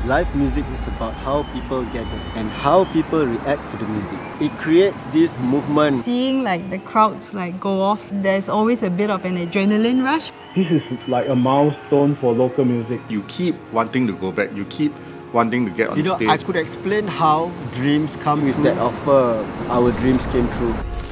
Live music is about how people gather and how people react to the music. It creates this movement. Seeing like the crowds like go off, there's always a bit of an adrenaline rush. This is like a milestone for local music. You keep wanting to go back, you keep wanting to get on stage. I could explain how dreams come with that offer. Our dreams came true.